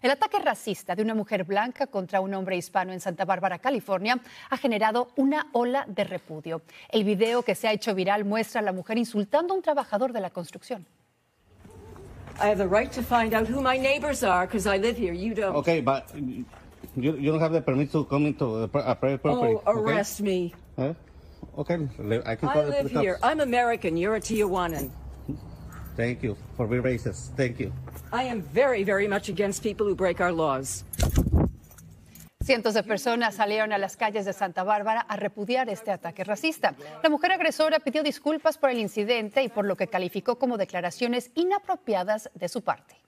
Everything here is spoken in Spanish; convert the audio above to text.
El ataque racista de una mujer blanca contra un hombre hispano en Santa Bárbara, California, ha generado una ola de repudio. El video que se ha hecho viral muestra a la mujer insultando a un trabajador de la construcción. I have the right to find out who my neighbors are because I live here. You don't. Okay, but you don't have the permit to come into a private property. Oh, arrest me. Okay, I can call I live here. I'm American. You're a Tijuanan. Thank you for being racist. Thank you. I am very, very much against people who break our laws. Cientos de personas salieron a las calles de Santa Bárbara a repudiar este ataque racista. La mujer agresora pidió disculpas por el incidente y por lo que calificó como declaraciones inapropiadas de su parte.